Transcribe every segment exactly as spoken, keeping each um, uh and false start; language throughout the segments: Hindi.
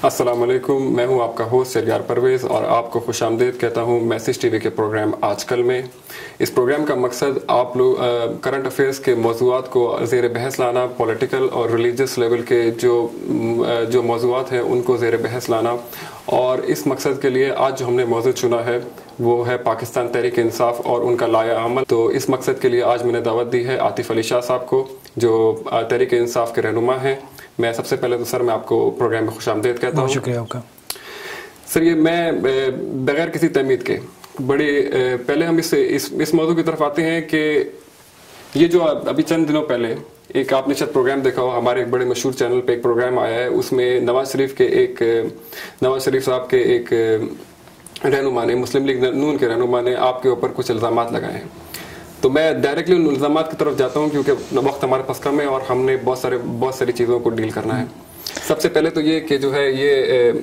अस्सलाम वालेकुम, मैं हूं आपका होस्ट सरयार परवेज़ और आपको खुशामदीद कहता हूं मैसेज टीवी के प्रोग्राम आजकल में। इस प्रोग्राम का मकसद आप लोग करंट अफेयर्स के मौज़ूआत को ज़ेर बहस लाना, पॉलिटिकल और रिलीजियस लेवल के जो जो मौज़ूआत हैं उनको ज़ेर बहस लाना। और इस मकसद के लिए आज जो हमने मौज़ू चुना है वो है पाकिस्तान तहरीक इंसाफ और उनका लाया अमल। तो इस मकसद के लिए आज मैंने दावत दी है आतिफ अली शाह साहब को, जो तहरीक इंसाफ के रहनुमा हैं। मैं सबसे पहले तो सर मैं आपको प्रोग्राम में खुशामदीद कहता हूँ। शुक्रिया आपका सर। ये मैं बगैर किसी तमीद के बड़ी पहले हम इस इस, इस मौजू की तरफ आते हैं कि ये जो अभी चंद दिनों पहले एक आपने शायद प्रोग्राम देखा हो, हमारे एक बड़े मशहूर चैनल पे एक प्रोग्राम आया है, उसमें नवाज शरीफ के एक नवाज शरीफ साहब के एक रहनुमा ने, मुस्लिम लीग नून के रहनुमा ने आपके ऊपर कुछ इल्ज़ामात लगाए हैं। तो मैं डायरेक्टली उन इल्ज़ामात की तरफ जाता हूं क्योंकि वक्त हमारे पास कम है और हमने बहुत सारे बहुत सारी चीज़ों को डील करना है। सबसे पहले तो ये कि जो है ये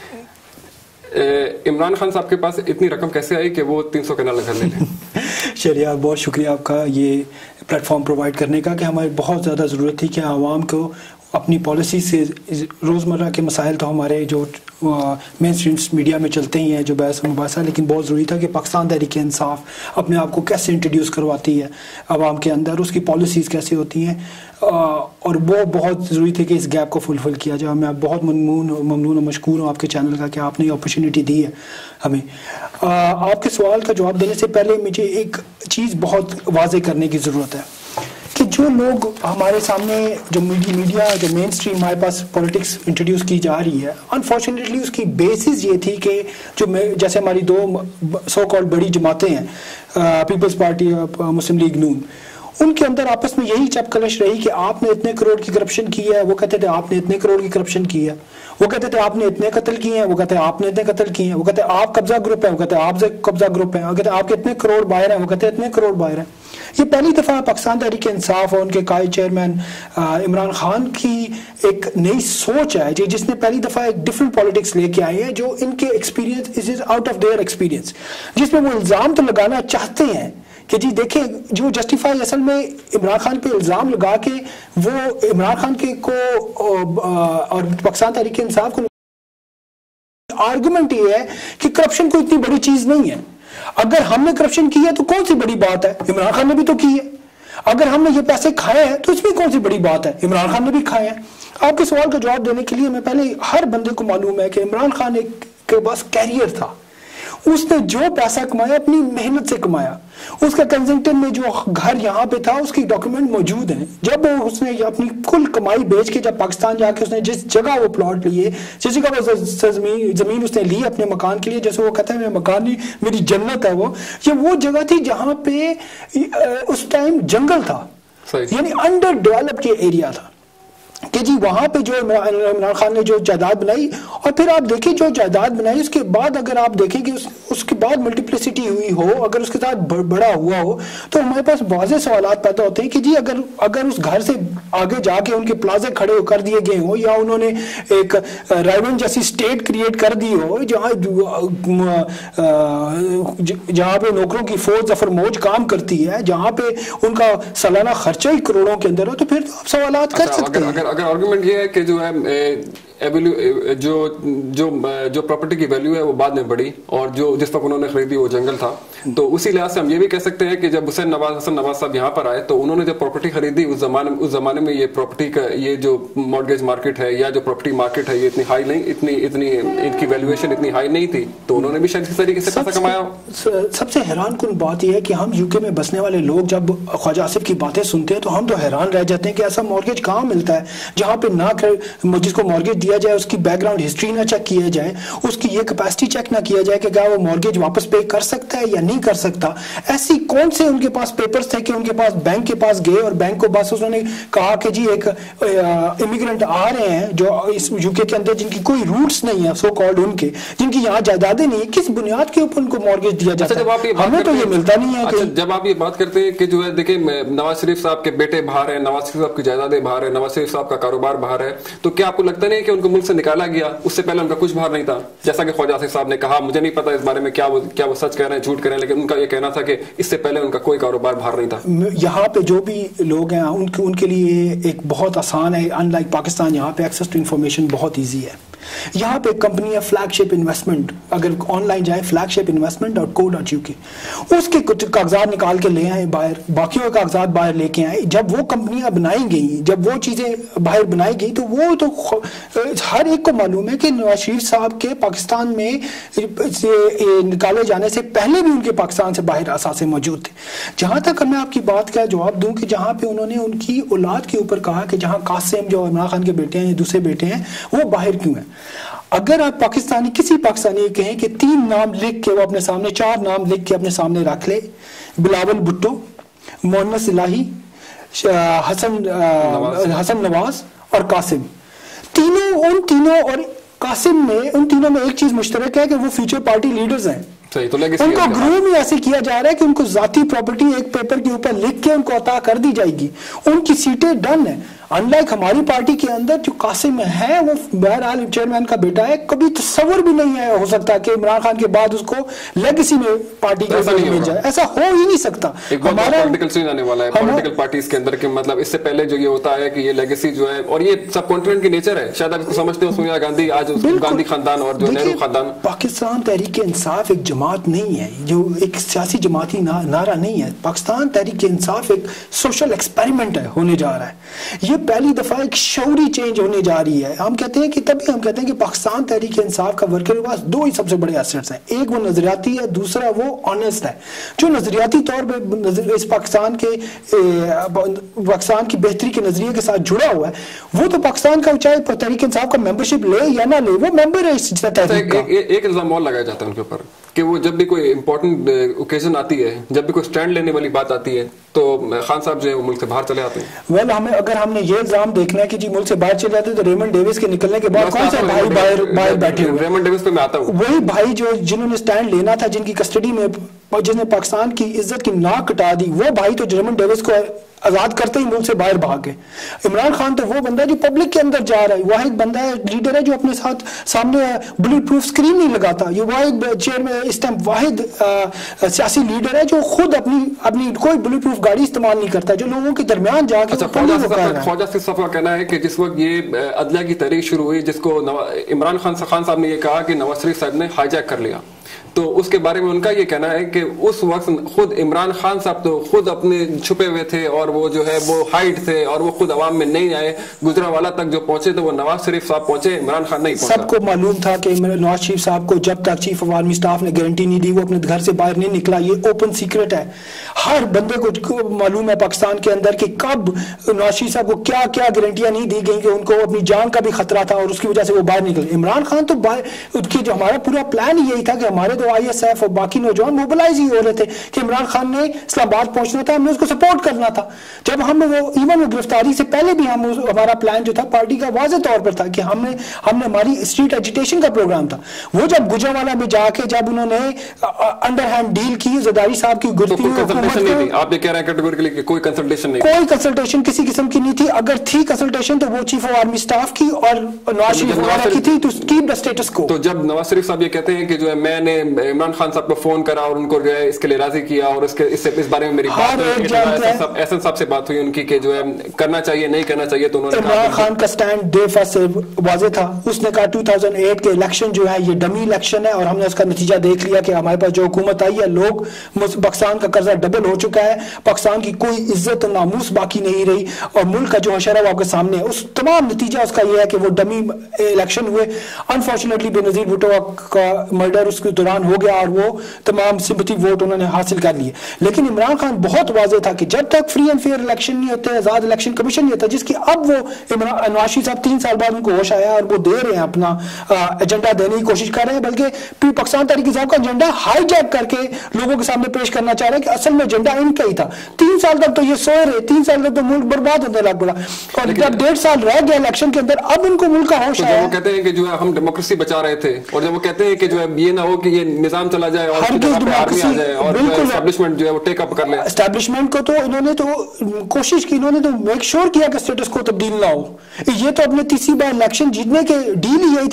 इमरान खान साहब के पास इतनी रकम कैसे आई कि वो तीन सौ कनाल घर ले लें? चलिए, बहुत शुक्रिया आपका ये प्लेटफॉर्म प्रोवाइड करने का कि हमारी बहुत ज़्यादा ज़रूरत थी कि आवाम को अपनी पॉलिसी से रोज़मर्रा के मसाइल तो हमारे जो मेन स्ट्रीम मीडिया में चलते ही हैं, जो बहस मुबासा, लेकिन बहुत ज़रूरी था कि पाकिस्तान तहरीक इंसाफ अपने आप को कैसे इंट्रोड्यूस करवाती है आवाम के अंदर, उसकी पॉलिसीज़ कैसे होती हैं, और वो बहुत ज़रूरी थे कि इस गैप को फुलफिल किया जाए। मैं बहुत ममनून ममनून और मशकूर हूँ आपके चैनल का कि आपने ये अपॉर्चुनिटी दी है हमें। आ, आपके सवाल का जवाब देने से पहले मुझे एक चीज़ बहुत वाज़ेह करने की ज़रूरत है कि जो लोग हमारे सामने जो मीडिया जो मेन स्ट्रीम हमारे पास पॉलिटिक्स इंट्रोड्यूस की जा रही है, अनफॉर्चुनेटली उसकी बेसिस ये थी कि जो जैसे हमारी दो सो कॉल्ड बड़ी जमातें हैं, पीपल्स पार्टी, मुस्लिम लीग नून, उनके अंदर आपस में यही चपकलश रही कि आपने इतने करोड़ की करप्शन की है, वो कहते थे आपने इतने करोड़ की करप्शन की है, वो कहते थे आपने इतने कत्ल किए हैं, वो कहते हैं आपने इतने कत्ल किए हैं, वो कहते हैं आप कब्जा ग्रुप है, वो कहते हैं आप कब्जा ग्रुप है, वो कहते हैं आपके इतने करोड़ बाहर हैं, वो कहते हैं इतने करोड़ बाहर हैं। ये पहली दफा पाकिस्तान तहरीक इंसाफ और उनके कायद चेयरमैन इमरान खान की एक नई सोच है जी, जिसने पहली दफा एक डिफरेंट पॉलिटिक्स लेके आए हैं जो इनके experience is out of their experience, जिसमें वो इल्जाम तो लगाना चाहते हैं कि जी देखें, जो जस्टिफाई असल में इमरान खान पे इल्जाम लगा के वो इमरान खान के को और पाकिस्तान तहरीक इंसाफ को आर्गुमेंट ये है कि करप्शन कोई इतनी बड़ी चीज नहीं है। अगर हमने करप्शन की है तो कौन सी बड़ी बात है, इमरान खान ने भी तो की है। अगर हमने ये पैसे खाए हैं तो इसमें कौन सी बड़ी बात है, इमरान खान ने भी खाए हैं। आपके सवाल का जवाब देने के लिए मैं पहले, हर बंदे को मालूम है कि इमरान खान एक के पास कैरियर था, उसने जो पैसा कमाया अपनी मेहनत से कमाया। उसका कंजंक्टन में जो घर यहाँ पे था उसकी डॉक्यूमेंट मौजूद हैं। जब वो उसने अपनी कुल कमाई बेच के जब पाकिस्तान जाके उसने जिस जगह वो प्लॉट लिए, जिस जगह वो जमीन जमीन उसने ली अपने मकान के लिए, जैसे वो कहता है मेरा मकान नहीं मेरी जन्नत है, वो ये वो जगह थी जहाँ पे उस टाइम जंगल था, यानी अंडर डेवलप्ड ये एरिया था कि जी वहां पे जो इमरान खान ने जो जायदाद बनाई, और फिर आप देखिए जो जायदाद बनाई उसके बाद अगर आप देखें कि उस, उसके बाद मल्टीप्लिसिटी हुई हो, अगर उसके साथ बड़ा हुआ हो, तो हमारे पास वाज़ेह सवालात पैदा होते हैं कि जी अगर अगर उस घर से आगे जाके उनके प्लाजे खड़े कर दिए गए हो, या उन्होंने एक राइवन जैसी स्टेट क्रिएट कर दी हो जहाँ जहाँ पे नौकरों की फौज जफर मौज काम करती है, जहाँ पे उनका सालाना खर्चा ही करोड़ों के अंदर हो, तो फिर तो आप सवालात कर सकते हैं। अगर अगर आर्गुमेंट ये है कि जो है जो जो जो प्रॉपर्टी की वैल्यू है वो बाद में बढ़ी और जो जिस वक्त उन्होंने खरीदी वो जंगल था, तो उसी लिहाज से हम ये भी कह सकते हैं कि जब हुसैन नवाज हसन नवाज साहब यहाँ पर आए तो उन्होंने जब प्रॉपर्टी खरीदी उस जमाने उस जमाने में ये प्रॉपर्टी का ये जो मॉर्गेज मार्केट है या जो प्रॉपर्टी मार्केट है ये इतनी हाई नहीं इतनी इतनी इनकी वैल्यूएशन इतनी हाई नहीं थी, तो उन्होंने भी शायद इस तरीके से पैसा कमाया। सबसे हैरान कुन बात यह है कि हम यूके में बसने वाले लोग जब ख्वाजा आसिफ की बातें सुनते हैं तो हम तो हैरान रह जाते हैं कि ऐसा मॉर्गेज कहाँ मिलता है जहाँ पे ना जिसको मॉर्गेज दिया जाए उसकी बैकग्राउंड हिस्ट्री ना चेक किया जाए, उसकी ये कैपेसिटी चेक ना किया जाए कि क्या वो मॉर्गेज वापस पे कर सकता है या नहीं कर सकता। ऐसी कौन से उनके पास पेपर्स थे कि उनके पास बैंक के पास गए और बैंक को बस उन्होंने कहा कि जी एक इमिग्रेंट आ रहे हैं जो इस यूके के अंदर जिनकी कोई रूट्स नहीं है, सो कॉल्ड उनके जिनकी यहाँ जायदादें नहीं है, किस बुनियाद के ऊपर उनको मॉर्गेज दिया जाता है? हमें तो ये मिलता नहीं है। अच्छा, जब आप ये बात करते हैं कि जो है देखिए नवाज शरीफ साहब के बेटे बाहर है, नवाज शरीफ साहब की जायदादें बाहर है, नवाज शरीफ साहब का कारोबार बाहर है, तो क्या आपको लगता नहीं कि उनको मुल्क से निकाला गया, उससे पहले उनका कुछ बाहर नहीं था? जैसा कि ख्वाजा आसिफ साहब ने कहा, मुझे नहीं पता इस बारे में क्या वो क्या वो सच कह रहे हैं झूठ कह रहे हैं, लेकिन उनका ये कहना था कि इससे पहले उनका कोई कारोबार बाहर नहीं था। यहाँ पे जो भी लोग हैं उनके उनके लिए एक बहुत आसान है, अनलाइक पाकिस्तान यहाँ पे एक्सेस टू इंफॉर्मेशन बहुत ईजी है। यहाँ पे कंपनी है फ्लैगशिप इन्वेस्टमेंट, अगर ऑनलाइन जाए flagship investment dot co dot UK, उसके कुछ कागजात निकाल के ले आए बाहर, बाकियों के कागजात बाहर लेके आए। जब वो कंपनियां बनाई गई, जब वो चीज़ें बाहर बनाई गई, तो वो तो हर एक को मालूम है कि नवाज शरीफ साहब के पाकिस्तान में निकाले जाने से पहले भी उनके पाकिस्तान से बाहर असासे मौजूद थे। जहाँ तक मैं आपकी बात का जवाब दूं कि जहाँ पे उन्होंने उनकी औलाद के ऊपर कहा कि जहाँ कासिम जो इमरान खान के बेटे हैं, दूसरे बेटे हैं, वो बाहर क्यों है। अगर आप पाकिस्तानी किसी पाकिस्तानी कहें कि तीन नाम लिख के वो अपने सामने, चार नाम लिख के अपने सामने रख ले, बिलावल भुट्टो, मोहम्मद सिलाही, हसन हसन नवाज और कासिम, तीनों उन तीनों और कासिम में उन तीनों में एक चीज मुश्तरक है कि वो फ्यूचर पार्टी लीडर्स हैं। सही, तो उनको ग्रूम ही ऐसे किया जा रहा है कि उनको जाती प्रॉपर्टी एक पेपर के ऊपर लिख के उनको अता कर दी जाएगी, उनकी सीटें डन है। अनलाइक हमारी पार्टी के अंदर जो कासिम है वो बहरहाल चेयरमैन का बेटा है, कभी तस्वर भी नहीं है हो सकता कि इमरान खान के बाद उसको लेगेसी में पार्टी के ऊपर मिल जाए, ऐसा हो ही नहीं सकता। हमारा पॉलिटिकल चेंज आने वाला है पॉलिटिकल पार्टीज के अंदर के, मतलब इससे पहले जो ये होता है कि ये लेगेसी जो है, और ये सब कॉन्टिनेंट की नेचर है, शायद आप इसको समझते हो, सोनिया गांधी, आज गांधी खानदान और जो नेहरू खानदान। पाकिस्तान तहरीक इंसाफ एक जमात नहीं है, जो एक सियासी जमाती ना, नारा नहीं है। पाकिस्तान तहरीक इंसाफ एक सोशल एक्सपेरिमेंट है, होने जा रहा है। ये पहली दफा एक शौरी चेंज होने जा रही है। हम कहते हैं कि तभी हम कहते हैं कि पाकिस्तान तहरीक इंसाफ का वर्कर के पास दो ही सबसे बड़े एसेट्स हैं, एक वो नजरियाती है, दूसरा वो ऑनेस्ट है। जो नजरियाती तौर पर इस पाकिस्तान के पाकिस्तान की बेहतरी के नजरिए के साथ जुड़ा हुआ है, वो तो पाकिस्तान का चाहे तहरीक इंसाफ का मेंबरशिप ले या ना ले, वो मेंबर है इस तहरीक का। एक इल्जाम और लगाया जाता है उनके ऊपर कि वो जब भी कोई इंपॉर्टेंट ओकेजन आती है, जब भी कोई स्टैंड लेने वाली बात आती है, तो खान साहब जो है वो मुल्क से बाहर चले आते हैं। वेल well, हमें अगर हमने ये इल्जाम देखना है कि जी मुल्क से बाहर चले जाते हैं, तो रेमंड डेविस के निकलने के बाद कौन से भाई बाहर बाहर बैठे हुए? रेमंड डेविस पे मैं आता हूँ। वही भाई जो जिन्होंने स्टैंड लेना था, जिनकी कस्टडी में, जिसने पाकिस्तान की इज्जत की नाक कटा दी, वो भाई तो रेमंड डेविस को आजाद करते ही मुल्क से बाहर भाग गए। इमरान खान तो वो बंदा है जो पब्लिक के अंदर जा रहा है, वह एक बंदा है, लीडर है जो अपने साथ सामने बुलेट प्रूफ स्क्रीन नहीं लगाता। ये वाहिद चेयर में इस टाइम वाहिद सियासी लीडर है जो खुद अपनी अपनी कोई बुलेट प्रूफ गाड़ी इस्तेमाल नहीं करता, जो लोगों के दरमियान जाके। अच्छा, ख्वाजा सिर्फ का कहना है कि जिस वक्त ये अदलिया की तहरीक शुरू हुई, जिसको इमरान खान खान साहब ने ये कहा कि नवाज शरीफ साहब ने हाईजैक कर लिया, तो उसके बारे में उनका ये कहना है कि उस वक्त खुद इमरान खान साहब तो खुद अपने छुपे हुए थे, और वो जो है वो हाइड थे, और वो खुद अवाम में नहीं आए। गुजरावाला तक जो पहुंचे तो वो नवाज शरीफ साहब पहुंचे, इमरान खान नहीं पहुंचा। सबको मालूम था कि नवाज शरीफ साहब को जब तक चीफ ऑफ आर्मी स्टाफ ने गारंटी नहीं दी, वो अपने घर से बाहर नहीं निकला। ये ओपन सीक्रेट है, हर बंदे को मालूम है पाकिस्तान के अंदर कि कब नवाज शरीफ साहब को क्या क्या गारंटियां नहीं दी गई कि उनको अपनी जान का भी खतरा था, और उसकी वजह से वो बाहर निकले। इमरान खान तो उसके जो हमारा पूरा प्लान यही था कि हमारे तो आई एस एफ और बाकी नौजवान मोबिलाइज ही हो रहे थे कि इमरान खान ने इस्लामाबाद पहुंचना था, हमने उसको सपोर्ट करना था। जब हम वो इवन वो गिरफ्तारी से पहले भी हम हमारा प्लान जो था पार्टी का वाज़ेह तौर पर था कि हमने हमने हमारी स्ट्रीट एजिटेशन का प्रोग्राम था। वो जब गुजरावाला में जाके जब उन्होंने अंडरहैंड डील की जरदारी साहब की गुजरती हुई हुकूमत को, आप ये कह रहे हैं कैटेगोरिकली कि कोई कंसल्टेशन नहीं, कोई कंसल्टेशन किसी किस्म की नहीं थी। अगर थी कंसल्टेशन तो वो चीफ ऑफ आर्मी स्टाफ की और नवाज शरीफ की थी, तो कीप द स्टेटस को। तो जब नवाज शरीफ साहब ये कहते हैं कि जो है मैंने इमरान खान साहब को फोन करा और उनको जो है इसके लिए राजी किया, और इसके इससे इस बारे में मेरी बात हुई, एहसन साहब से बात हुई उनकी कि जो है करना चाहिए नहीं करना चाहिए, तो उन्होंने इमरान खान का स्टैंड डे फर्स्ट से वाज़ेह था। उसने कहा दो हज़ार आठ के इलेक्शन जो है ये डमी इलेक्शन है, और हमने उसका नतीजा देख लिया कि हमारे पास जो हुकूमत आई है, लोग पाकिस्तान का कर्जा डबल हो चुका है, पाकिस्तान की कोई इज्जत नामूस बाकी नहीं रही, और मुल्क का जो हशर है वो आपके सामने है। उस तमाम नतीजा उसका यह है कि वो डमी इलेक्शन हुए। अनफॉर्चुनेटली बेनजीर भुट्टो का मर्डर उसके दौरान हो गया, और वो तमाम सिंपैथी वोट उन्होंने हासिल कर लिए। लेकिन इमरान खान बहुत वाज़ेह था कि जब तक फ्री एंड फेयर इलेक्शन नहीं होते, आजाद इलेक्शन कमीशन नहीं होता, जिसकी अब वो नवाज शरीफ साहब तीन साल बाद उनको होश आया और वो दे रहे हैं अपना एजेंडा देने की कोशिश कर रहे हैं, बल्कि पाकिस्तान तहरीक इंसाफ का एजेंडा हाईजैक करके लोगों के सामने पेश करना चाह रहे हैं कि असल में एजेंडा इनका ही था। तीन साल तक तो ये सोए रहे, तीन साल तक तो मुल्क बर्बाद होने लग पड़ा, और जब डेढ़ साल रह गया इलेक्शन के अंदर, अब उनको मुल्क का होश आया। वो कहते हैं कि जो है हम डेमोक्रेसी बचा रहे थे, और जब वो कहते हैं कि जो है ये ना हो कि ये निजाम चला जाए और आर्मी आ जाए और एस्टैब्लिशमेंट जो है वो टेक अप कर ले। एस्टैब्लिशमेंट को तो इन्होंने तो कोशिश की, इन्होंने तो मेक श्योर किया कि स्टेटस को तब्दील ना हो। ये तो अपने तीसरी बार इलेक्शन जीतने के डील ही यही थी कि तीसरी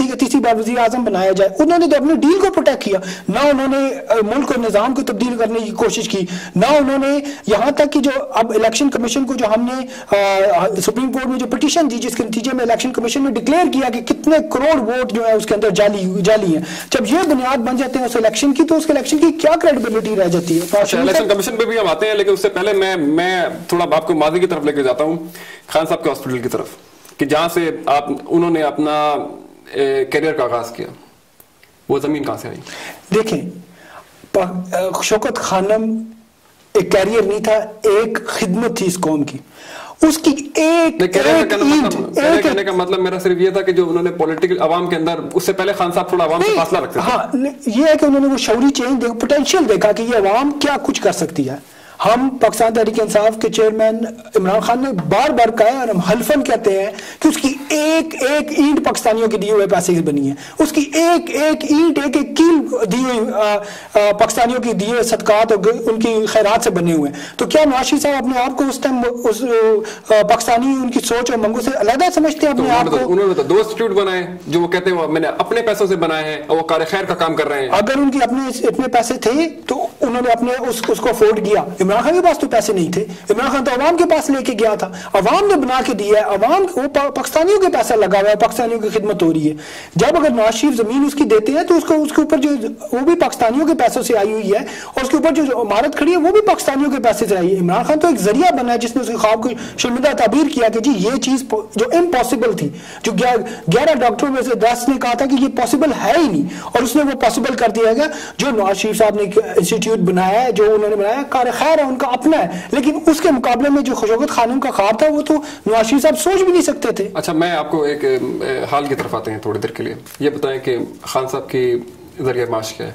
वज़ीर आज़म बनाया जाए। उन्होंने तो अपने डील को प्रोटेक्ट किया, ना उन्होंने मुल्क और निज़ाम को तब्दील करने की कोशिश की, ना उन्होंने यहाँ तक कि जो अब इलेक्शन कमीशन को जो हमने सुप्रीम कोर्ट में जो पिटीशन दी, जिसके नतीजे में इलेक्शन कमीशन ने डिक्लेयर किया कि कितने करोड़ वोट जो है उसके अंदर जाली जाली है, जब ये बुनियाद बन जाते हैं उस इलेक्शन की, तो उस इलेक्शन की क्या क्रेडिबिलिटी रह जाती है। इलेक्शन कमीशन पे भी हम आते हैं, लेकिन उससे पहले मैं मैं थोड़ा आपको माजी की तरफ लेके जाता हूँ, खान साहब के हॉस्पिटल की तरफ, कि जहां से आप उन्होंने अपना करियर का आगाज किया, वो जमीन कहां से आई? देखें, शौकत खानम एक कैरियर नहीं था, एक खिदमत थी इस कौम की। उसकी एक एक कहने का मतलब मेरा सिर्फ ये था कि जो उन्होंने पॉलिटिकल अवाम के अंदर, उससे पहले खान साहब थोड़ा अवाम से फासला रखते थे। हाँ, ये है कि उन्होंने वो शौरी चेंज देखा, पोटेंशियल देखा कि ये अवाम क्या कुछ कर सकती है। हम पाकिस्तान तहरीक इंसाफ के चेयरमैन इमरान खान ने बार बार कहा, और हम हल्फन कहते हैं कि उसकी एक एक ईंट पाकिस्तानियों के दिए हुए पैसे की बनी है, उसकी एक एक ईंट, एक एक कील दी हुई पाकिस्तानियों की दिए हुए सदकात और उनकी खैरात से बने हुए हैं। तो क्या नवाज साहब अपने आप को उस टाइम उस पाकिस्तानी उनकी सोच और मंगों से अलग समझते हैं अपने आप को? उन्होंने तो दो इंस्टीट्यूट बनाए जो वो कहते हैं मैंने अपने पैसों से बनाए हैं और वो कार खैर का काम कर रहे हैं। अगर उनके अपने इतने पैसे थे तो उन्होंने अपने उस, उसको अफोर्ड किया। इमरान खान के पास तो पैसे नहीं थे, इमरान खान तो अवाम के पास लेके गया था, अवाम ने बना के दिया है, अवाम वो पाकिस्तानियों के पैसा लगा हुआ है, पाकिस्तानियों की खिदमत हो रही है। जब अगर नवाज शरीफ जमीन उसकी देते हैं तो उसको उसके ऊपर जो वो भी पाकिस्तानियों के पैसों से आई हुई है, और उसके ऊपर जो इमारत खड़ी है वो भी पाकिस्तानियों के पैसे से आई है। इमरान खान तो एक जरिया बना है जिसने उसके ख्वाब को शर्मिंदा ताबीर किया कि जी ये चीज जो इम्पॉसिबल थी, जो ग्यारह डॉक्टरों में से दस ने कहा था कि ये पॉसिबल है ही नहीं, और उसने वो पॉसिबल कर दिया गया। जो नवाज शरीफ साहब ने इंस्टीट्यूट बनाया है, जो उन्होंने बनाया, कार खैर है, उनका अपना है, लेकिन उसके मुकाबले में जो शौकत खानम का ख्वाब था वो तो नवाज शरीफ साहब सोच भी नहीं सकते थे। अच्छा, मैं आपको एक हाल की तरफ आते हैं थोड़ी देर के लिए, ये बताएं कि खान साहब की जरिए माश क्या है?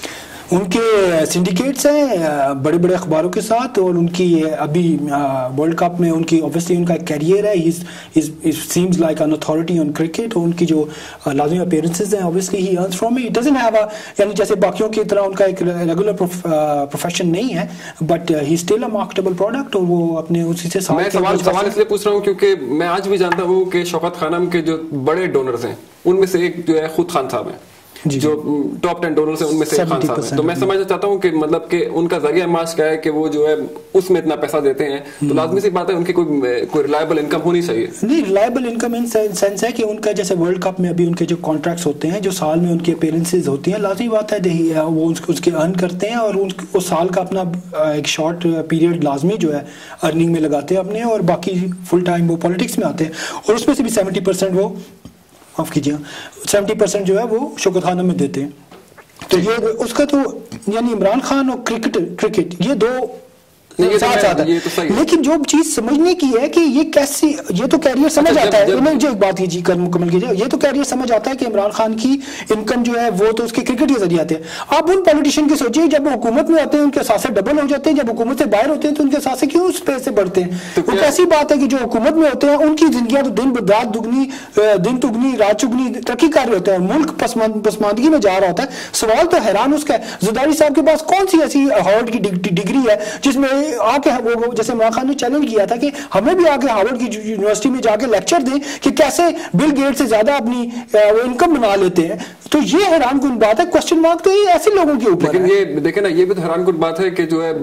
उनके सिंडिकेट्स हैं बड़े बड़े अखबारों के साथ, और उनकी अभी वर्ल्ड कप में उनकी ऑब्वियसली उनका कैरियर है, he seems like an authority on cricket, और उनकी जो लाजिमी अपीयरेंसेस हैं obviously he earns from it, doesn't have a, यानी जैसे बाकियों की तरह उनका एक रेगुलर प्रोफेशन नहीं है, but he still a marketable product, और वो अपने उसी से मैं सवाल सवाल इसलिए पूछ रहा हूँ क्योंकि मैं आज भी जानता हूँ कि शौकत खानम के जो बड़े डोनर्स हैं उनमें से एक जो है खुद खान साहब हैं, जो टॉप टेन डोनर्स हैं उनमें से खान साहब हैं। तो मैं समझना चाहता हूं कि मतलब कि उनका जरिया माश क्या है कि वो जो है उसमें इतना पैसा देते हैं, तो लाजमी सी बात है उनकी कोई कोई रिलायबल इनकम होनी चाहिए। नहीं, रिलायबल इनकम इन सेंस है कि उनका जैसे वर्ल्ड कप में अभी उनके जो कॉन्ट्रैक्ट्स होते हैं, जो साल में उनकी अपीयरेंसेस होती हैं, लाजमी बात है वो उसके अर्न करते हैं, और उस साल का अपना एक शॉर्ट पीरियड लाजमी जो है अर्निंग में लगाते हैं अपने, और बाकी फुल टाइम वो पॉलिटिक्स में आते हैं, और उसमें से भी सेवेंटी परसेंट वो माफ कीजिए सेवेंटी परसेंट जो है वो शौकत खानम में देते हैं। तो ये उसका तो यानी इमरान खान और क्रिकेट क्रिकेट ये दो साथ साथ है, तो लेकिन जो चीज समझने की है कि ये कैसे, ये तो कैरियर समझ अच्छा, आता है। मैं जो एक बात कीजिए कर मुकम्मल कीजिए, ये तो कैरियर समझ आता है कि इमरान खान की इनकम जो है वो तो उसके क्रिकेट के जरिए आते हैं। आप उन पॉलिटिशियन की सोचिए, जब वो हुकूमत में आते हैं उनके सासे डबल हो जाते हैं, जब हुकूमत से बाहर होते हैं तो उनके सासे क्यों उस पे से बढ़ते हैं? तो कैसी बात है कि जो हुकूमत में होते हैं उनकी जिंदगी तो दिन रात दुगनी दिन दुगनी रात चुगनी तरक्की कर रहे होते हैं, मुल्क पसमानदगी में जा रहा होता है। सवाल तो हैरान उसका है, ज़रदारी साहब के पास कौन सी ऐसी हार्वर्ड की डिग्री है जिसमें आके वो जैसे इमरान खान ने चैलेंज किया था कि हमें भी आके हार्वर्ड की यूनिवर्सिटी में जाके लेक्चर दें कि कैसे बिल गेट्स से ज्यादा अपनी इनकम बना लेते हैं। तो ये हैरानकुन बात है, क्वेश्चन मार्क तो ये ऐसे लोगों के ऊपर है। ये देखे ना, ये भी तो हैरानकुन बात है कि जो है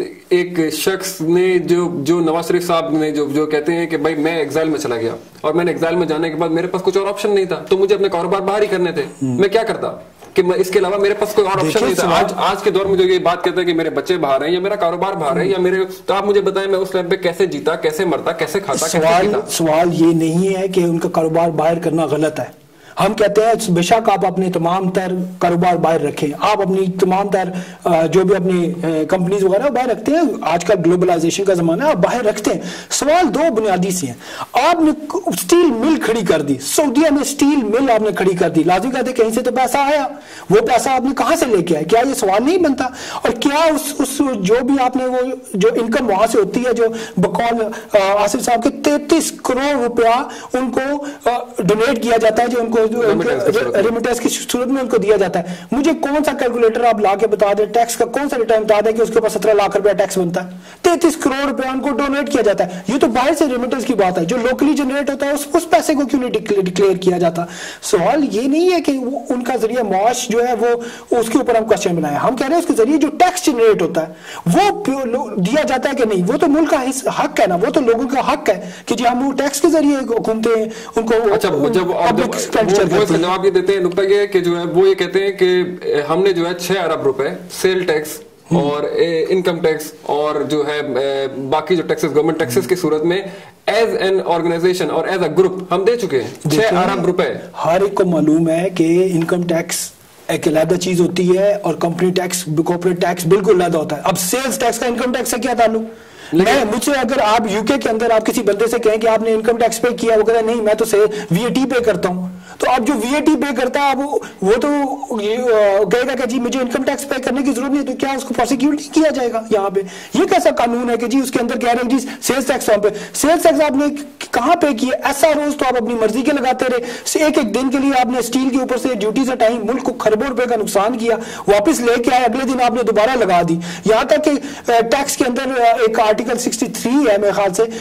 एक शख्स ने जो जो नवाज शरीफ साहब ने जो जो कहते हैं कि भाई मैं एग्जाइल में चला गया और मैंने एग्जाइल में जाने के बाद मेरे पास कुछ और ऑप्शन नहीं था, तो मुझे अपने कारोबार बाहर ही करने थे, मैं क्या करता कि इसके अलावा मेरे पास कोई और ऑप्शन नहीं था। आज आज के दौर में जो ये बात कहते हैं कि मेरे बच्चे बाहर हैं या मेरा कारोबार बाहर है या मेरे, तो आप मुझे बताएं मैं उस टाइम पे कैसे जीता, कैसे मरता, कैसे खाता, सवाल कैसे सवाल ये नहीं है कि उनका कारोबार बाहर करना गलत है। हम कहते हैं बेशक आप अपने तमाम तर कारोबार बाहर रखें, आप अपनी तमाम तर जो भी अपनी कंपनीज वगैरह बाहर रखते हैं, आजकल ग्लोबलाइजेशन का जमाना है, आप बाहर रखते हैं। सवाल दो बुनियादी से हैं। आपने स्टील मिल खड़ी कर दी, सऊदीया में स्टील मिल आपने खड़ी कर दी, लाजिम कहते कहीं से तो पैसा आया, वो पैसा आपने कहां से लेके आए? क्या ये सवाल नहीं बनता? और क्या उस उस जो भी आपने वो जो इनकम वहां से होती है, जो बकौल आसिफ साहब के तैतीस करोड़ रुपया उनको डोनेट किया जाता है, जो उनको रेमिटेंस की सूरत में उनको दिया जाता है। मुझे कौन सा कैलकुलेटर आप ला के बता दे, टैक्स का कौन सा रिटर्न बता दे कि उसके पास सत्रह लाख रुपया टैक्स बनता है, तैतीस करोड़ रुपया उनको डोनेट किया जाता है। ये तो बाहर से रेमिटेंस की बात है, जो लोकली जनरेट होता है उस, उस पैसे को क्यों नहीं डिक्लेयर किया जाता। सवाल ये नहीं है कि उनका जरिए माश जो है वो उसके ऊपर हम क्वेश्चन बनाए, हम कह रहे हैं उसके जरिए जो टैक्स जनरेट होता है वो दिया जाता है कि नहीं, वो तो मुल्क का हक है ना, वो तो लोगों का हक है कि जी हम वो टैक्स के जरिए घूमते हैं उनको। अच्छा, जब वो जवाब ये देते हैं, नुकता ये है कि जो है वो ये कहते हैं कि हमने जो है छह अरब रुपए सेल टैक्स और इनकम टैक्स और जो है बाकी जो टैक्सेस गवर्नमेंट टैक्सेस की सूरत में एज एन ऑर्गेनाइजेशन और एज अ ग्रुप हम दे चुके हैं छह अरब रुपए। हर एक को मालूम है कि इनकम टैक्स एक अलग चीज होती है और कंपनी टैक्स कॉर्पोरेट टैक्स बिल्कुल अलग होता है। अब सेल्स टैक्स का इनकम टैक्स से क्या ताल्लुक? मैं मुझसे अगर आप यूके के अंदर आप किसी बंदे से कहें कि आपने इनकम टैक्स पे किया, वो कहता है नहीं मैं तो से वीएटी पे करता हूं, तो अब जो वीएटी पे करता है वो वो तो कहेगा कि जी मुझे इनकम टैक्स पे करने की जरूरत नहीं है, तो क्या उसको प्रोसिक्यूट नहीं किया जाएगा? यहाँ पे ये कैसा कानून है कि जी उसके अंदर कह रहे हैं जी सेल्स टैक्स वहां पे, सेल्स टैक्स आपने कहां पे किया? ऐसा रोज तो आप अपनी मर्जी के लगाते रहे, एक एक दिन के लिए आपने स्टील के ऊपर से ड्यूटीज हटाई, मुल्क को खरबों रुपए का नुकसान किया, वापस लेके आए, अगले दिन आपने दोबारा लगा दी। यहाँ तक कि टैक्स के अंदर एक आर्टिकल सिक्सटी थ्री है मेरे ख्याल से,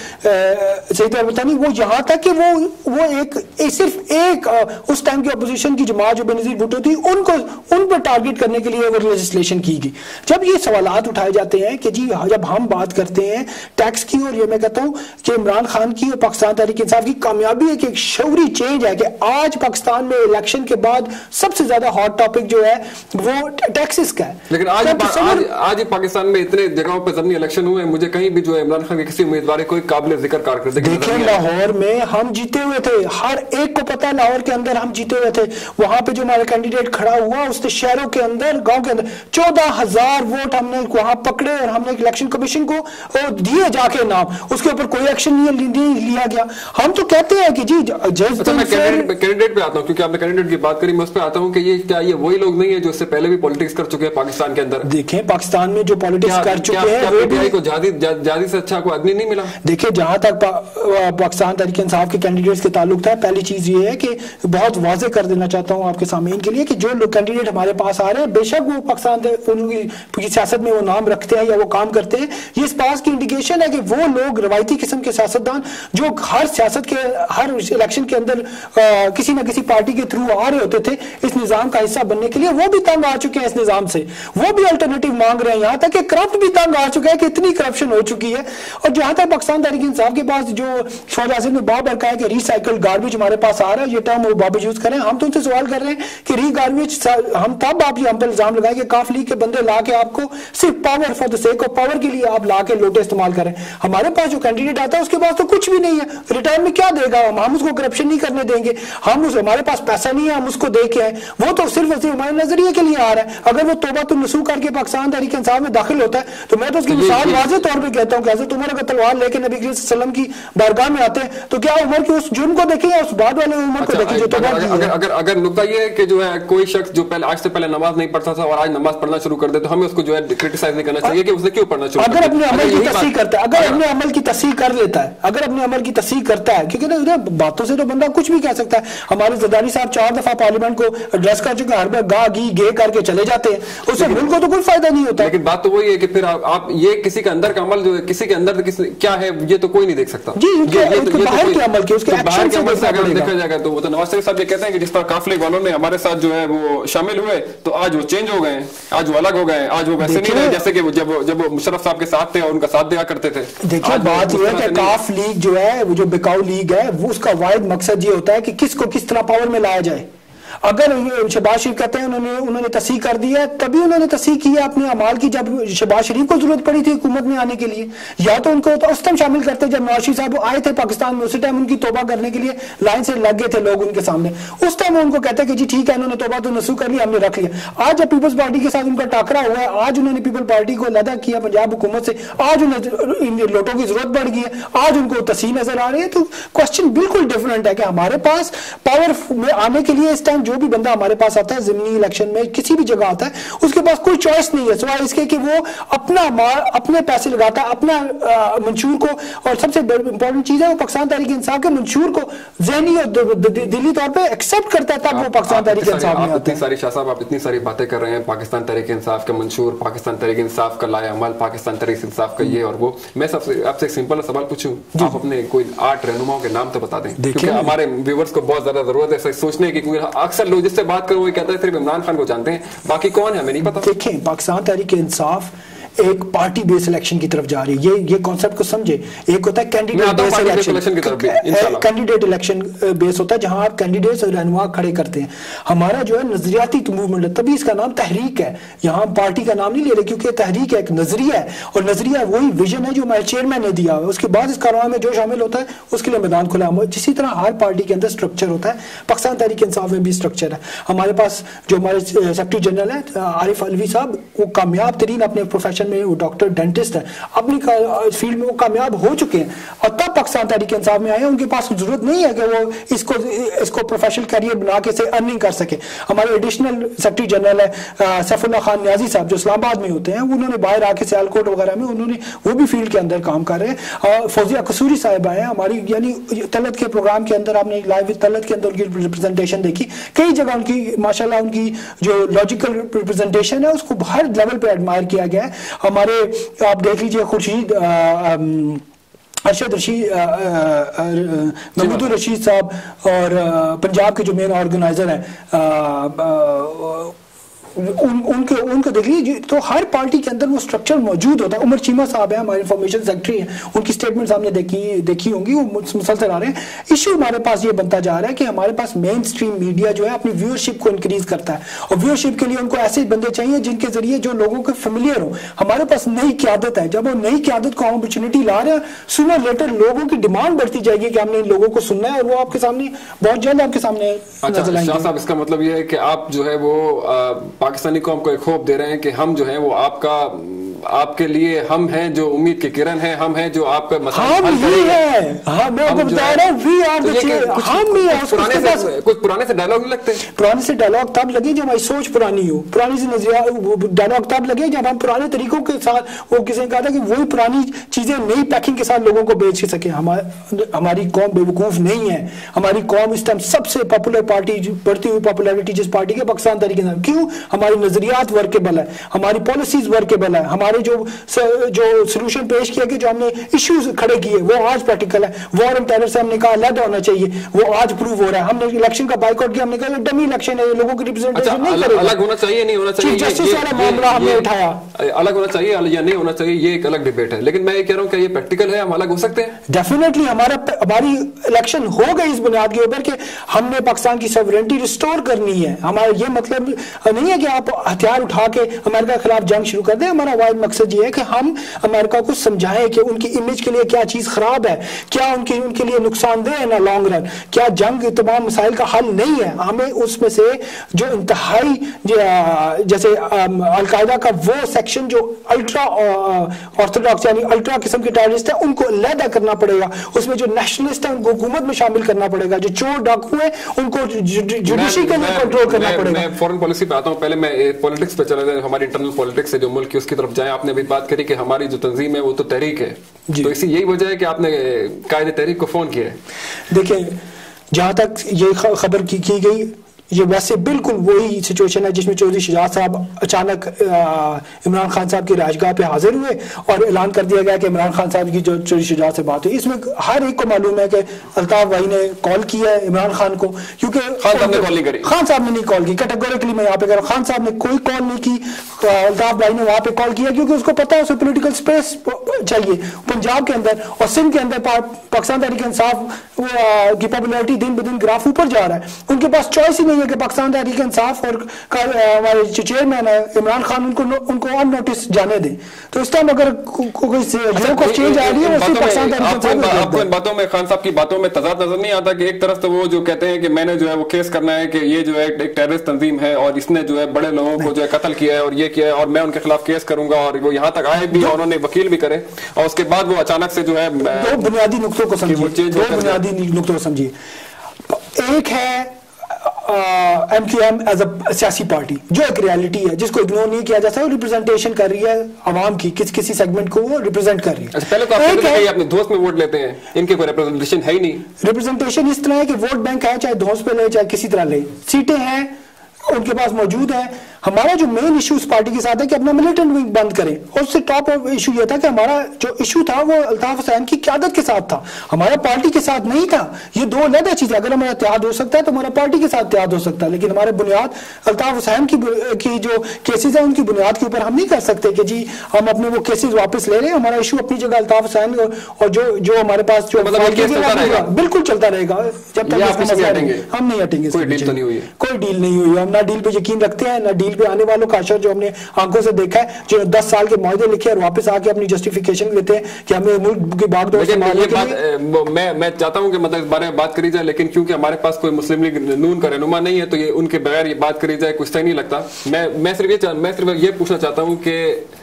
सही तरह पता नहीं, वो यहाँ तक कि वो वो एक, एक सिर्फ एक उस टाइम की अपोजिशन की जमात जो बेनजीर भुट्टो थी उनको उन पर टारगेट करने के लिए वो लेजिस्लेशन की गई। जब ये सवालात उठाए जाते हैं कि जी जब हम बात करते हैं टैक्स की, और ये मैं कहता हूं कि इमरान खान की और पाकिस्तान तहरीक इंसाफ की कामयाबी है कि एक शौरी चेंज है कि आज पाकिस्तान में इलेक्शन के बाद सबसे ज्यादा हॉट टॉपिक जो है वो टैक्सेस का है। लेकिन आज आज आज पाकिस्तान में इतने जगहों पर ज़मीनी इलेक्शन हुए, मुझे कहीं भी जो है इमरान खान के किसी उम्मीदवार कोई काबिल जिक्र कारकर्दगी देखिए लाहौर में हम जीते हुए थे, हर एक को पता है लाहौर के अंदर हम जीते हुए थे। वहां पे जो हमारा कैंडिडेट खड़ा हुआ उसने शहरों के अंदर गांव के अंदर चौदह हजार वोट हमने वहां पकड़े और हमने इलेक्शन कमीशन को दिए जाके नाम, उसके ऊपर कोई एक्शन नहीं, नहीं लिया गया। हम तो कहते हैं कि जी जज अच्छा, मैं कैंडिडेट पे आता हूं क्योंकि आपने कैंडिडेट की बात करी, मैं उस पर आता हूं कि ये क्या ये वही लोग नहीं है जो इससे पहले भी पॉलिटिक्स कर चुके हैं पाकिस्तान के अंदर? देखें पाकिस्तान में जो पॉलिटिक्स कर चुके हैं वो भी को ज्यादा से अच्छा कोई आदमी नहीं मिला। देखिए जहां तक पा, पाकिस्तान तहरीक इंसाफ के कैंडिडेट्स के ताल्लुक था, पहली चीज ये है कि बहुत वाज़ेह कर देना चाहता हूं आपके सामने के लिए कि जो लोग कैंडिडेट हमारे पास आ रहे हैं बेशक वो पाकिस्तान की सियासत में वो नाम रखते हैं या वो काम करते हैं, ये इस बात की इंडिकेशन है कि वो लोग रवायती किस्म के सियासतदान जो हर सियासत के हर इलेक्शन के अंदर आ, किसी ना किसी पार्टी के थ्रू आ रहे होते थे इस निजाम का हिस्सा बनने के लिए, वो भी तंग आ चुके हैं इस निजाम से, वो भी अल्टरनेटिव मांग रहे हैं। यहाँ तक कि करप्ट भी तंग आ चुका है कि इतनी करप्शन हो चुकी है। और जहां तक पाकिस्तान तहरीक इंसाफ के पास जो शौजासिल में बार बार कहा है कि रिसाइकल्ड गार्बेज हमारे पास आ रहा है, ये टर्म वो बाबा यूज करें, हम तो उनसे सवाल कर रहे हैं कि री गार्बेज हम तब आप हम पर इल्जाम लगाए कि काफ लीग के बंदे ला के आपको सिर्फ power for the sake of power के लिए आप ला के लोटे इस्तेमाल करें। हमारे पास जो कैंडिडेट आता है उसके पास तो कुछ भी नहीं है, रिटर्न में क्या देगा? हम उसको करप्शन नहीं करने देंगे, हम उस हमारे पास पैसा नहीं है हम उसको दे के आए, वो तो सिर्फ हमारे नजरिए के लिए आ रहा है। अगर वो तौबा तो नसूख करके पाकिस्तान तहरीक इंसाफ में दाखिल होता है तो मैं तो उसकी मिसाल वाज़ेह तौर पर कहता हूँ कि ऐसे तुम्हारा तलवार लेके नबी करीम सल्लल्लाहु अलैहि वसल्लम की बारगाह में आते हैं तो क्या उम्र के उस जुर्म को देखें या उस बाद वाले उम्र को देखें जो तौबा की है? अगर अगर अगर नुकता ये है कि जो है कोई शख्स जो पहले आज से पहले नमाज नहीं पढ़ता था और आज नमाज पढ़ना शुरू कर दे तो हमें उसको जो है क्रिटिसाइज नहीं करना चाहिए कि उसने क्यों पढ़ना शुरू अगर अपने अमल की तस्दीक करता है, अगर अपने अमल की तस्दीक कर लेता है, अगर अपने अमल की तस्दीक करता है, क्योंकि ना बातों से तो बंदा कुछ भी कह सकता है। हमारे जरदारी साहब चार दफा पार्लियामेंट को एड्रेस कर चुके हैं, हर बार गा गी गे करके चले जाते हैं, उससे मुल्क को तो कोई फायदा नहीं होता। लेकिन बात तो वही है कि फिर आप, आप ये किसी के अंदर का अमल जो किसी के अंदर क्या है ये तो कोई नहीं देख सकता जी, बाहर के अमल के उसके बाहर के अमल से अगर देखा जाएगा तो वो तो नवाज शरीफ साहब ये कहते हैं कि जिस तरह काफिले वालों ने हमारे साथ जो है वो शामिल हुए तो आज वो चेंज हो गए, आज वो अलग हो गए, आज वो वैसे नहीं रहे जैसे कि जब जब वो मुशर्रफ साहब के साथ थे और उनका साथ दिया करते थे। देखिए बात ये है कि काफ लीग जो है वो जो बिकाऊ लीग है वो उसका वाहिद मकसद ये होता है कि किसको किस तरह पावर में लाया जाए। अगर शहबाज शरीफ कहते हैं उन्होंने उन्होंने तस्दीक कर दी है, तभी उन्होंने तस्दीक की है अपने अमाल की जब शहबाज शरीफ को जरूरत पड़ी थी हुकूमत में आने के लिए, या तो उनको तो उस टाइम शामिल करते जब नवाज शरीफ साहब आए थे पाकिस्तान में, उसी टाइम उनकी तौबा करने के लिए लाइन से लग गए थे लोग उनके सामने, उस टाइम उनको कहते कि जी ठीक है इन्होंने तौबा तो नसूख कर लिया हमने रख लिया। आज जब पीपल्स पार्टी के साथ उनका टाकरा हुआ है, आज उन्होंने पीपल पार्टी को अलग किया पंजाब हुकूमत से, आज उन्हें लोटों की जरूरत बढ़ गई है, आज उनको तस्हीर नजर आ रही है, तो क्वेश्चन बिल्कुल डिफरेंट है कि हमारे पास पावर में आने के लिए इस टाइम जो जो भी बंदा हमारे पास आता है ज़िमनी इलेक्शन में किसी भी जगह आता है, उसके पास कोई चॉइस नहीं है सिवाय इसके कि वो अपना मार अपने पैसे लगाता है अपना मंशूर को, और सबसे इंपॉर्टेंट चीज है वो पाकिस्तान तहरीक इंसाफ के मंशूर को ज़हनी और दिली तौर पे एक्सेप्ट करता है, तब वो पाकिस्तान तहरीक इंसाफ में आता है। सारी शाह साहब आप इतनी सारी बातें कर रहे हैं, पाकिस्तान तहरीक इंसाफ का मंशूर, पाकिस्तान तहरीक इंसाफ का लाए अमल, पाकिस्तान तहरीक इंसाफ का ये और वो, मैं सबसे आपसे एक सिंपल सवाल पूछूं, आप अपने कोई आठ रहनुमाओं के नाम तो बता दें, क्योंकि हमारे व्यूअर्स को बहुत ज्यादा जरूरत है सोचने की, क्योंकि अक्सर लोग जिससे बात करो वो कहते हैं सिर्फ इमरान खान को जानते हैं, बाकी कौन है हमें नहीं पता। देखें, पाकिस्तान तहरीक इंसाफ एक पार्टी बेस्ड इलेक्शन की तरफ जा रही है, ये ये कॉन्सेप्ट को समझे। एक होता है candidate based election, candidate election base होता है जहां आप कैंडिडेट्स और रहनुमा खड़े करते हैं। हमारा जो है नजरियाती मूवमेंट है, तभी इसका नाम तहरीक है, यहाँ पार्टी का नाम नहीं ले रहे, क्योंकि तहरीक है, एक नजरिया है, और नजरिया वही विजन है जो हमारे चेयरमैन ने दिया है। उसके बाद इस कार्रवाई में जो शामिल होता है उसके लिए मैदान खुला है। जिसी तरह हर पार्टी के अंदर स्ट्रक्चर होता है, पाकिस्तान तहरीक इंसाफ में भी स्ट्रक्चर है। हमारे पास जो हमारे सेक्रेटरी जनरल है आरिफ अलवी साहब, वो कामयाब तरीन अपने प्रोफेशन में, वो डॉक्टर डेंटिस्ट है, अपनी फील्ड में वो कामयाब हो चुके हैं, और तब पाकिस्तान तहरीक इंसाफ में आए। उनके पास जरूरत नहीं है कि वो इसको इसको प्रोफेशनल करियर बना के से अर्निंग कर सके। हमारे एडिशनल सेक्रेटरी जनरल है सैफुल्लाह खान न्याजी साहब, जो इस्लामाबाद में होते हैं, उन्होंने बाहर आके सियालकोट वगैरह में उन्होंने वो भी फील्ड के अंदर काम कर रहे हैं। फौजिया कसूरी साहब आए हैं हमारी, यानी तलत के प्रोग्राम के अंदर आपने लाइव तलत के अंदर उनकी रिप्रेजेंटेशन देखी, कई जगह उनकी माशाल्लाह उनकी जो लॉजिकल रिप्रेजेंटेशन है उसको हर लेवल पे एडमायर किया गया है। हमारे आप देख लीजिए खुर्शीद अरशद रशीद, महमूद रशीद साहब, और पंजाब के जो मेन ऑर्गेनाइजर हैं उन, उनके उनको देख लीजिए, तो हर पार्टी के अंदर वो स्ट्रक्चर मौजूद होता है। उमर चीमा साहब है हमारे इंफॉर्मेशन सेक्रेटरी हैं, उनकी स्टेटमेंट हमने देखी देखी होंगी, वो मुसलसल आ रहे हैं। इशू हमारे पास ये बनता जा रहा है कि हमारे पास मेन स्ट्रीम मीडिया जो है अपनी व्यूअरशिप को इंक्रीज करता है, और व्यूअरशिप के लिए उनको ऐसे बंदे चाहिए जिनके जरिए जो लोगों को फेमिलियर हो। हमारे पास नई क़यादत है, जब वो नई क़यादत को अपॉर्चुनिटी ला रहे हैं, सुनर लेटर लोगों की डिमांड बढ़ती जाएगी कि हमने इन लोगों को सुनना है, और वो आपके सामने बहुत जल्द आपके सामने नजर आएंगे। शाह साहब, इसका मतलब ये है कि आप जो है वो पाकिस्तानी कौम को एक होप दे रहे हैं कि हम जो है वो आपका आपके लिए हम हैं जो उम्मीद की किरण है, हम हैं जो आपका मसला हम ही है। हाँ, मैं आपको बता रहा हूँ, वी आर द चेयर, हम ही है। पुराने से कुछ पुराने से डायलॉग नहीं लगते? पुराने से डायलॉग तब लगे जब हमारी सोच पुरानी हो, पुरानी से नजरिया डायलॉग तब लगे जब हम पुराने तरीकों के साथ, वो किसी ने कहा था कि वही पुरानी चीजें नई पैकिंग के साथ लोगों को बेच सके। हमारी कौम बेवकूफ नहीं है, हमारी कौम इस टाइम सबसे पॉपुलर पार्टी, बढ़ती हुई पॉपुलैरिटी जिस पार्टी के, पाकिस्तान तहरीक इंसाफ। क्यों? हमारी नजरियात वर्केबल है, हमारी पॉलिसीज वर्केबल है, हमारे जो जो सोल्यूशन पेश किया कि जो हमने इश्यूज खड़े किए वो आज प्रैक्टिकल है। वॉर एंड टेरर से हमने कहा अलग होना चाहिए, वो आज प्रूव हो रहा है। हमने इलेक्शन का बाइकआउट किया, हमने कहा डमी इलेक्शन है, लोगों की रिप्रेजेंटेशन नहीं करेगा। अलग होना चाहिए नहीं होना चाहिए, चीफ जस्टिस वाला मामला हमने उठाया, अलग होना चाहिए या नहीं होना चाहिए, ये एक अलग डिबेट है। लेकिन मैं ये कह रहा हूँ कि ये प्रैक्टिकल है, हम अलग हो सकते हैं। डेफिनेटली हमारा हमारी इलेक्शन हो गई इस बुनियाद के ऊपर कि हमने पाकिस्तान की सॉवरेनिटी रिस्टोर करनी है। हमारा ये मतलब नहीं है कि आप हथियार उठा के अमेरिका के खिलाफ जंग शुरू कर दें। हमारा वाइड मकसद ये है कि हम अमेरिका को समझाएं कि उनकी इमेज के लिए क्या चीज खराब है, क्या उनके उनके लिए नुकसानदेह है ना लॉन्ग रन, क्या जंग तमाम मसाइल का हल नहीं है। हमें उसमें से जो इंतहाई जैसे अलकायदा का वो सेक्शन जो अल्ट्रा ऑर्थोडॉक्स यानी अल्ट्रा किस्म के टेररिस्ट है उनको अलहदा करना पड़ेगा। उसमें जो नेशनलिस्ट है उनको हुकूमत में शामिल करना पड़ेगा। जो चोर डाकू है उनको जुडिशरी के लिए कंट्रोल करना पड़ेगा। मैं फॉरेन पॉलिसी पे आता हूं, पहले मैं पॉलिटिक्स पे चला जाए। हमारी इंटरनल पॉलिटिक्स है जो मुल्क की, उसकी तरफ जाए। आपने अभी बात करी कि हमारी जो तंजीम है वो तो तहरीक है, तो इसी यही वजह है कि आपने कायदे तहरीक को फोन किया है। देखिए, जहां तक ये खबर की, की गई, ये वैसे बिल्कुल वही सिचुएशन है जिसमें चौधरी शुजात साहब अचानक इमरान खान साहब की राजगाह पे हाजिर हुए और ऐलान कर दिया गया कि इमरान खान साहब की जो चौधरी शुजात से बात हुई। इसमें हर एक को मालूम है कि अल्ताफ भाई ने कॉल किया है इमरान खान को, क्योंकि खान साहब ने कॉल नहीं करी। खान साहब ने नहीं कॉल की, कैटेगोरिकली मैं यहाँ पे कह रहा हूँ, खान साहब ने कोई कॉल नहीं की। अल्ताफ भाई ने वहां पे कॉल किया क्योंकि उसको पता है उसे पोलिटिकल स्पेस चाहिए। पंजाब के अंदर और सिंध के अंदर पाकिस्तान तहरीक इंसाफ की पॉपुलैरिटी दिन ब दिन ग्राफ ऊपर जा रहा है। उनके पास चॉइस ही नहीं है कि पाकिस्तान तहरीक इंसाफ और हमारे जो चेयरमैन है इमरान खान उनको उनको ऑन नोटिस जाने दें। तो इस टाइम अगर कोई चेंज आ रही है आपको इन बातों में, खान साहब की बातों में तजाद नजर नहीं आता कि एक तरफ तो वो जो कहते हैं कि मैंने जो है वो केस करना है कि ये जो है एक टेररिस्ट तंजीम है और इसने जो है बड़े लोगों को जो है कत्ल किया है और ये किया है और मैं उनके खिलाफ केस करूंगा, और वो यहाँ तक आए भी और उन्होंने वकील भी करे, और उसके बाद वो अचानक से जो है दो बुनियादी नुक्तों को समझिए, दो बुनियादी नुक्तों को समझिए। एक है M Q M as a सियासी पार्टी जो एक रियलिटी है जिसको इग्नोर नहीं किया जा सकता, रिप्रेजेंटेशन कर रही है आवाम की, किसी किसी सेगमेंट को वो रिप्रेजेंट कर रही है। अच्छा, पहले तो आप कहते थे कि अपने दोस्त में वोट लेते हैं, इनके कोई रिप्रेजेंटेशन है ही नहीं। रिप्रेजेंटेशन इस तरह है कि वोट बैंक है, चाहे दोस्त पे ले चाहे किसी तरह ले, सीटें हैं उनके पास मौजूद है। हमारा जो मेन इशू उस पार्टी के साथ है कि अपना मिलिटेंट विंग बंद करें, और उससे टॉप इशू ये था कि हमारा जो इशू था वो अल्ताफ हुसैन की क़यादत के साथ था, हमारा पार्टी के साथ नहीं था। ये दो अलग चीज है। अगर हमारा इत्तेहाद हो सकता है तो हमारा पार्टी के साथ इत्तेहाद हो सकता है, लेकिन हमारे बुनियाद अल्ताफ हुसैन की की जो केसेज है उनकी बुनियाद के ऊपर हम नहीं कर सकते कि जी हम अपने वो केसेज वापस ले रहे हैं। हमारा इशू अपनी जगह अल्ताफ हुसैन और जो जो हमारे पास जो बिल्कुल चलता रहेगा जब तक हम नहीं हटेंगे। कोई डील तो नहीं हुई है, कोई डील नहीं हुई है। हम ना डील पे यकीन रखते हैं ना डील पे आने वालों का असर जो हमने आंखों से देखा है, जो दस साल के मुआहदे लिखे और वापस आके अपनी जस्टिफिकेशन देते हैं कि हमें मुल्क की बागडोर संभालने के लिए। मैं मैं चाहता हूं कि मतलब इस बारे में बात करी जाए, लेकिन क्योंकि हमारे पास कोई मुस्लिम लीग नून का रहनुमा नहीं है तो ये उनके बगैर ये बात करी जाए कुछ सही नहीं लगता। मैं मैं सिर्फ ये मैं सिर्फ ये पूछना चाहता हूं कि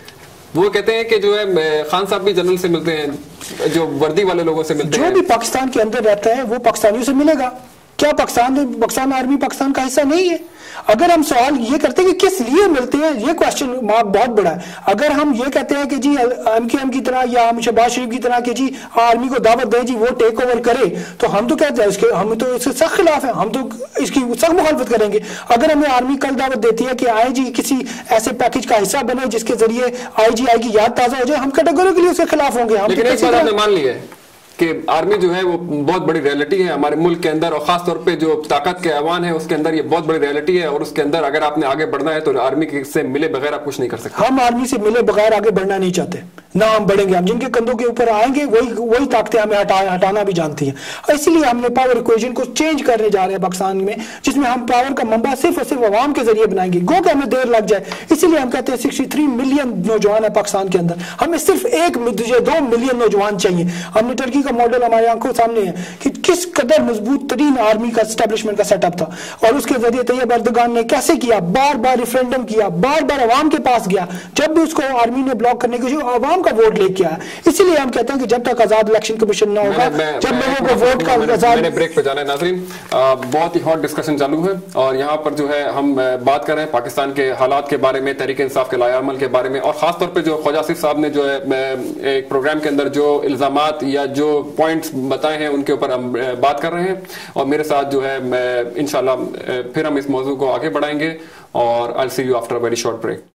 वो कहते हैं कि जो है खान साहब भी जनरल से मिलते हैं, जो वर्दी वाले लोगों से मिलते हैं। जो भी पाकिस्तान के अंदर रहता है वो पाकिस्तानियों से मिलेगा। क्या पाकिस्तान पाकिस्तान आर्मी पाकिस्तान का हिस्सा नहीं है? अगर हम सवाल ये करते हैं कि किस लिए मिलते हैं, ये क्वेश्चन मार्क बहुत बड़ा है। अगर हम ये कहते हैं कि जी एमक्यूएम की तरह या हम शहबाज शरीफ की तरह कि जी आर्मी को दावत दें जी वो टेक ओवर करे, तो हम तो कहते हैं इसके हम तो इसके सख्त खिलाफ है, हम तो इसकी सख्त मुखालफत करेंगे। अगर हमें आर्मी कल दावत देती है कि आए जी किसी ऐसे पैकेज का हिस्सा बने जिसके जरिए आईजीआई की याद ताजा हो जाए, हम कैटेगोरिकली उसके खिलाफ होंगे। हम लेकिन एक बात आपने मान ली है कि आर्मी जो है वो बहुत बड़ी रियलिटी है हमारे मुल्क के अंदर, और खास तौर पे जो ताकत के ऐवान है उसके अंदर ये बहुत बड़ी रियलिटी है, और उसके अंदर अगर आपने आगे बढ़ना है तो आर्मी से मिले बगैर आप कुछ नहीं कर सकते। हम आर्मी से मिले बगैर आगे बढ़ना नहीं चाहते, ना हम बढ़ेंगे। हम जिनके कंधों के ऊपर आएंगे वही वही ताकतें हमें हटा, हटाना भी जानती हैं। इसीलिए हमने पावर इक्वेशन को चेंज करने जा रहे हैं पाकिस्तान में, जिसमें हम पावर का मंबा सिर्फ और सिर्फ अवाम के जरिए बनाएंगे। गो के हमें देर लग जाए, इसीलिए हम कहते हैं सिक्सटी थ्री मिलियन नौजवान है पाकिस्तान के अंदर, हमें सिर्फ एक दो मिलियन नौजवान चाहिए। हमने टर्की का मॉडल हमारे आंखों सामने है कि किस कदर मजबूत तरीन आर्मी का एस्टेब्लिशमेंट का सेटअप था, और उसके जरिए तैयब अर्दगान ने कैसे किया, बार बार रेफरेंडम किया, बार बार अवाम के पास गया। जब भी उसको आर्मी ने ब्लॉक करने की अवाम का वोट लेके आया। इसीलिए हम कहते हैं कि जब तक आजाद इलेक्शन कमीशन ना होगा, जब लोगों को वोट का आजाद। मैंने ब्रेक पे जाना है नाज़रीन, बहुत ही हॉट डिस्कशन चालू है और यहाँ पर जो है हम बात कर रहे हैं पाकिस्तान के हालात के बारे में, तहरीक इंसाफ के लायामल के बारे में, और खासतौर पर जो ख्वाजा आसिफ साहब ने जो है एक प्रोग्राम के अंदर जो इल्जामात या जो पॉइंट्स बताए हैं उनके ऊपर हम बात कर रहे हैं। और मेरे साथ जो है मैं इंशाल्लाह फिर हम इस मौजू को आगे बढ़ाएंगे, और I will see you after a very short break.